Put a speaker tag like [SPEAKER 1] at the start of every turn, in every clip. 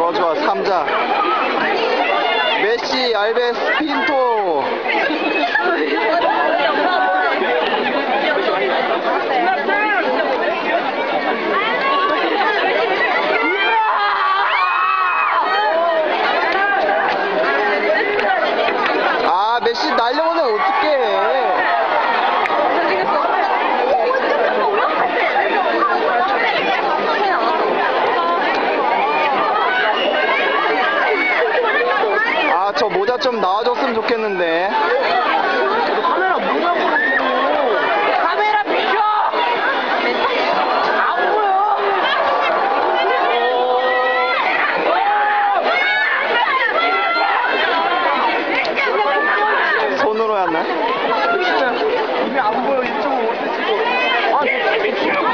[SPEAKER 1] 좋아 좋아. 3자. 메시, 알베스, 핀토. 아, 메시 날려보내면 어떡해. 아, 저 모자 좀 나와줬으면 좋겠는데.
[SPEAKER 2] 카메라 뭐냐고. 카메라 비켜. 안 보여.
[SPEAKER 1] 손으로 했나?
[SPEAKER 2] 이게 안 보여. 이쪽으로 올 수 있어.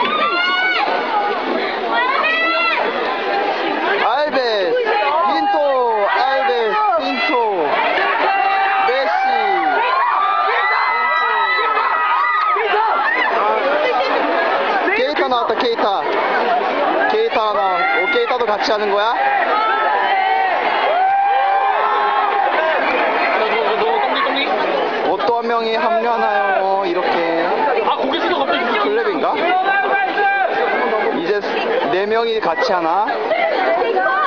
[SPEAKER 1] 알베스, 핀토, 알베스, 핀토, 메시. 케이타 나왔다, 케이타. 케이타 나와. 오, 케이타도 같이 하는 거야? 어떠한 명이 합류하나요? 이렇게.
[SPEAKER 2] 아, 고개 숙여 갑자기.
[SPEAKER 1] 클랩인가? 이제 4명이 같이 하나?